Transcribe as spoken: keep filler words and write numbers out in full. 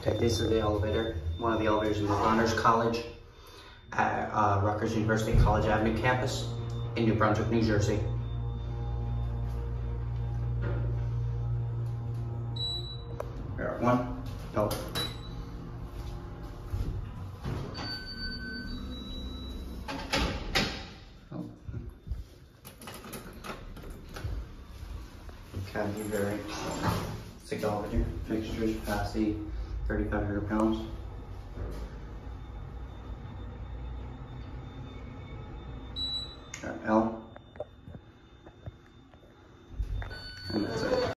Okay, this is the elevator, one of the elevators in the Honors College at uh, Rutgers University College Avenue campus in New Brunswick, New Jersey. There, one, no. Oh. Cavity very thick elevator, fixtures, capacity, thirty-five hundred pounds. L. And that's it.